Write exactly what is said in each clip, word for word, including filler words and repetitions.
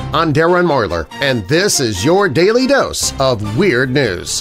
I'm Darren Marlar, and this is your daily dose of weird news.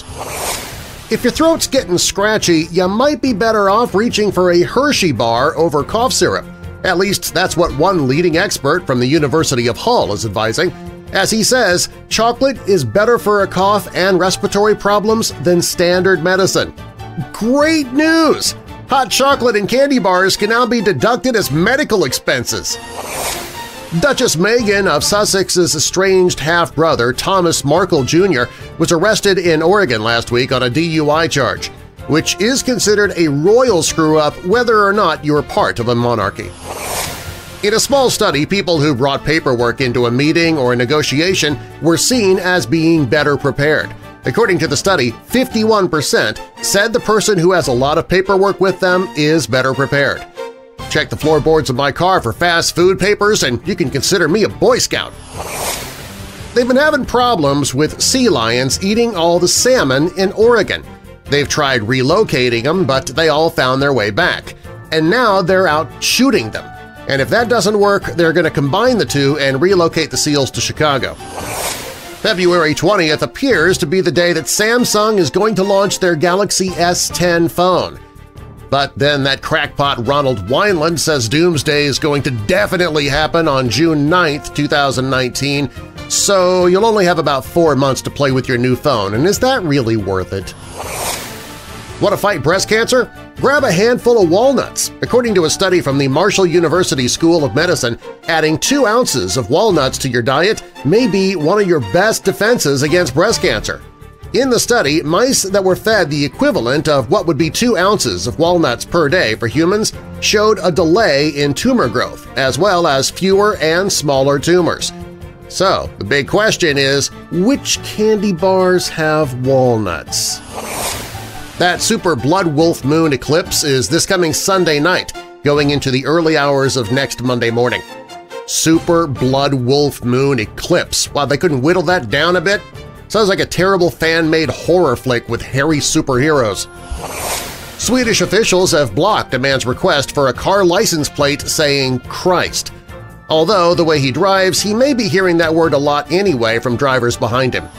If your throat's getting scratchy, you might be better off reaching for a Hershey bar over cough syrup. At least that's what one leading expert from the University of Hull is advising. As he says, chocolate is better for a cough and respiratory problems than standard medicine. Great news! Hot chocolate and candy bars can now be deducted as medical expenses. Duchess Meghan of Sussex's estranged half-brother Thomas Markle Junior was arrested in Oregon last week on a D U I charge, which is considered a royal screw-up whether or not you're part of a monarchy. In a small study, people who brought paperwork into a meeting or a negotiation were seen as being better prepared. According to the study, fifty-one percent said the person who has a lot of paperwork with them is better prepared. Check the floorboards of my car for fast food papers and you can consider me a Boy Scout. They've been having problems with sea lions eating all the salmon in Oregon. They've tried relocating them, but they all found their way back. And now they're out shooting them. And if that doesn't work, they're going to combine the two and relocate the seals to Chicago. February twentieth appears to be the day that Samsung is going to launch their Galaxy S ten phone. But then that crackpot Ronald Wineland says doomsday is going to definitely happen on June ninth, two thousand nineteen, so you'll only have about four months to play with your new phone, and is that really worth it? Want to fight breast cancer? Grab a handful of walnuts. According to a study from the Marshall University School of Medicine, adding two ounces of walnuts to your diet may be one of your best defenses against breast cancer. In the study, mice that were fed the equivalent of what would be two ounces of walnuts per day for humans showed a delay in tumor growth, as well as fewer and smaller tumors. So, the big question is, which candy bars have walnuts? That super Blood Wolf Moon Eclipse is this coming Sunday night, going into the early hours of next Monday morning. Super Blood Wolf Moon Eclipse. Wow, they couldn't whittle that down a bit? Sounds like a terrible fan-made horror flick with hairy superheroes. Swedish officials have blocked a man's request for a car license plate saying Christ. Although the way he drives, he may be hearing that word a lot anyway from drivers behind him.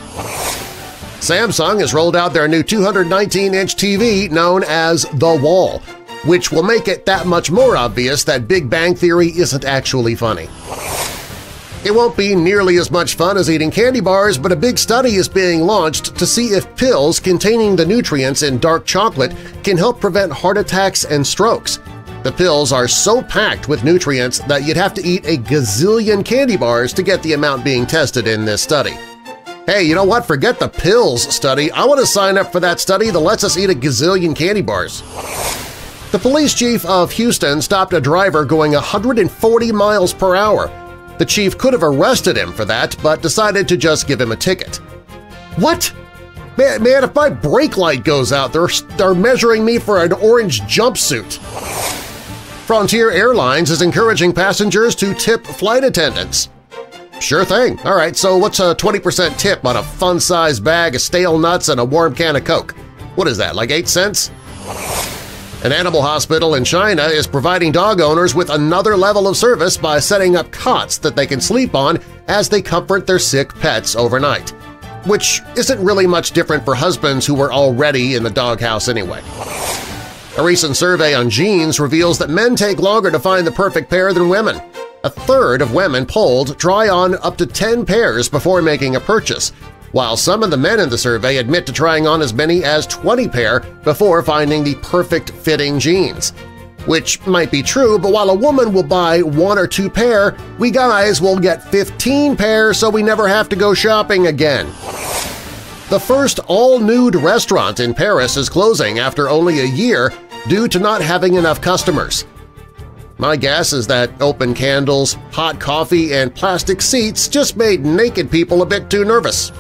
Samsung has rolled out their new two hundred nineteen inch T V known as The Wall, which will make it that much more obvious that Big Bang Theory isn't actually funny. It won't be nearly as much fun as eating candy bars, but a big study is being launched to see if pills containing the nutrients in dark chocolate can help prevent heart attacks and strokes. The pills are so packed with nutrients that you'd have to eat a gazillion candy bars to get the amount being tested in this study. Hey, you know what? Forget the pills study. I want to sign up for that study that lets us eat a gazillion candy bars. The police chief of Houston stopped a driver going one hundred forty miles per hour. The chief could have arrested him for that, but decided to just give him a ticket. What? Man, man if my brake light goes out, they're, they're measuring me for an orange jumpsuit. Frontier Airlines is encouraging passengers to tip flight attendants. Sure thing. All right, so what's a twenty percent tip on a fun-sized bag of stale nuts and a warm can of Coke? What is that, like eight cents? An animal hospital in China is providing dog owners with another level of service by setting up cots that they can sleep on as they comfort their sick pets overnight, which isn't really much different for husbands who were already in the doghouse anyway. A recent survey on jeans reveals that men take longer to find the perfect pair than women. A third of women polled try on up to ten pairs before making a purchase, while some of the men in the survey admit to trying on as many as twenty pair before finding the perfect fitting jeans. Which might be true, but while a woman will buy one or two pair, we guys will get fifteen pair so we never have to go shopping again. The first all-nude restaurant in Paris is closing after only a year due to not having enough customers. My guess is that open candles, hot coffee, and plastic seats just made naked people a bit too nervous.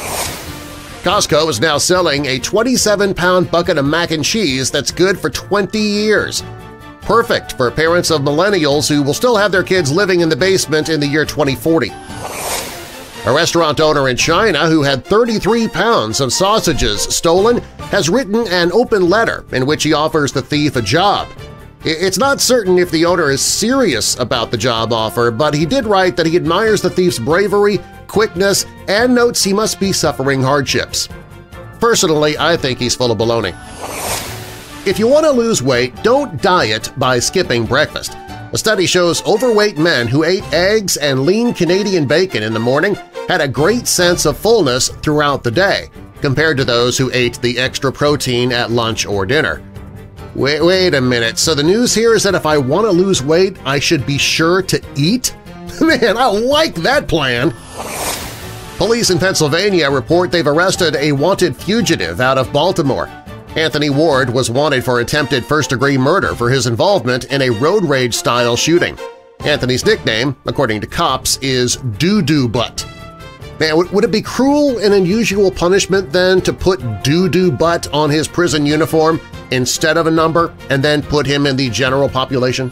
Costco is now selling a twenty-seven pound bucket of mac and cheese that's good for twenty years. Perfect for parents of millennials who will still have their kids living in the basement in the year twenty forty. A restaurant owner in China who had thirty-three pounds of sausages stolen has written an open letter in which he offers the thief a job. It's not certain if the owner is serious about the job offer, but he did write that he admires the thief's bravery, quickness, and notes he must be suffering hardships. Personally, I think he's full of baloney. If you want to lose weight, don't diet by skipping breakfast. A study shows overweight men who ate eggs and lean Canadian bacon in the morning had a great sense of fullness throughout the day, compared to those who ate the extra protein at lunch or dinner. Wait, wait a minute, so the news here is that if I want to lose weight, I should be sure to eat? Man, I like that plan! Police in Pennsylvania report they've arrested a wanted fugitive out of Baltimore. Anthony Ward was wanted for attempted first-degree murder for his involvement in a road rage-style shooting. Anthony's nickname, according to cops, is Doo-Doo Butt. Man, would it be cruel and unusual punishment then to put Doo-Doo Butt on his prison uniform instead of a number and then put him in the general population?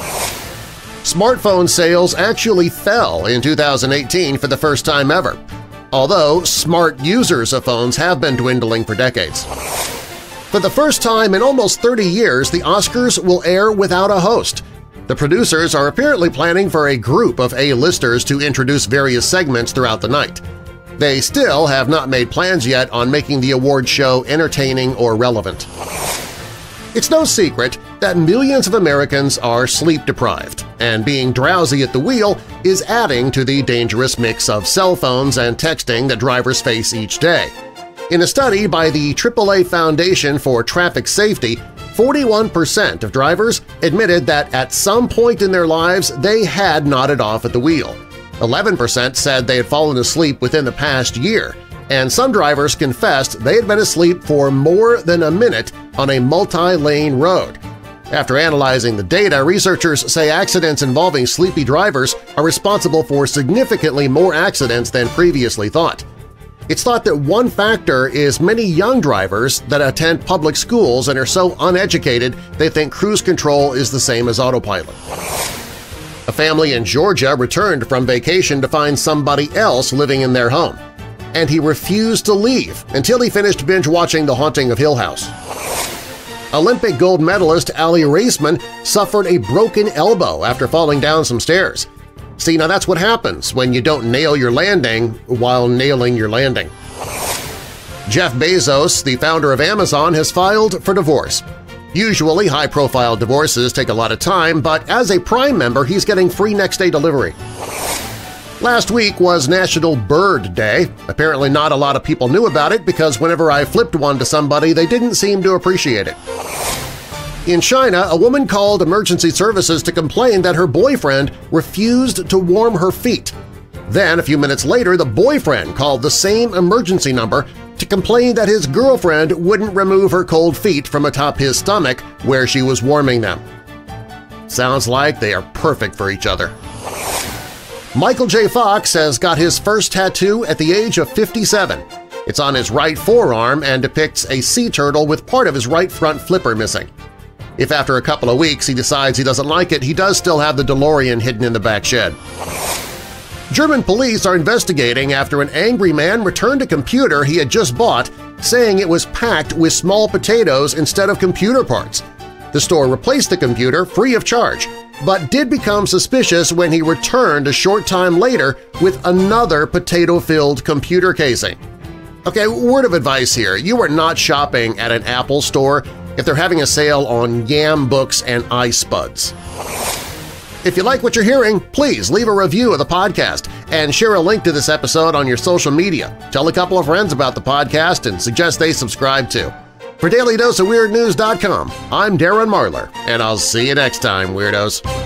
Smartphone sales actually fell in two thousand eighteen for the first time ever, although smart users of phones have been dwindling for decades. For the first time in almost thirty years, the Oscars will air without a host. The producers are apparently planning for a group of A-listers to introduce various segments throughout the night. They still have not made plans yet on making the award show entertaining or relevant. It's no secret that millions of Americans are sleep-deprived, and being drowsy at the wheel is adding to the dangerous mix of cell phones and texting that drivers face each day. In a study by the triple A Foundation for Traffic Safety, forty-one percent of drivers admitted that at some point in their lives they had nodded off at the wheel. eleven percent said they had fallen asleep within the past year, and some drivers confessed they had been asleep for more than a minute on a multi-lane road. After analyzing the data, researchers say accidents involving sleepy drivers are responsible for significantly more accidents than previously thought. It's thought that one factor is many young drivers that attend public schools and are so uneducated they think cruise control is the same as autopilot. A family in Georgia returned from vacation to find somebody else living in their home, and he refused to leave until he finished binge-watching The Haunting of Hill House. Olympic gold medalist Ali Raceman suffered a broken elbow after falling down some stairs. See, now that's what happens when you don't nail your landing while nailing your landing. Jeff Bezos, the founder of Amazon, has filed for divorce. Usually, high-profile divorces take a lot of time, but as a Prime member, he's getting free next-day delivery. Last week was National Bird Day. Apparently not a lot of people knew about it because whenever I flipped one to somebody, they didn't seem to appreciate it. In China, a woman called emergency services to complain that her boyfriend refused to warm her feet. Then, a few minutes later, the boyfriend called the same emergency number to complain that his girlfriend wouldn't remove her cold feet from atop his stomach where she was warming them. Sounds like they are perfect for each other. Michael J. Fox has got his first tattoo at the age of fifty-seven. It's on his right forearm and depicts a sea turtle with part of his right front flipper missing. If after a couple of weeks he decides he doesn't like it, he does still have the DeLorean hidden in the back shed. German police are investigating after an angry man returned a computer he had just bought, saying it was packed with small potatoes instead of computer parts. The store replaced the computer free of charge, but did become suspicious when he returned a short time later with another potato-filled computer casing. Okay, word of advice here, you are not shopping at an Apple store if they're having a sale on Yam books and iSpuds. If you like what you're hearing, please leave a review of the podcast and share a link to this episode on your social media. Tell a couple of friends about the podcast and suggest they subscribe too. For Daily Dose of Weird News dot com, I'm Darren Marlar, and I'll see you next time, Weirdos!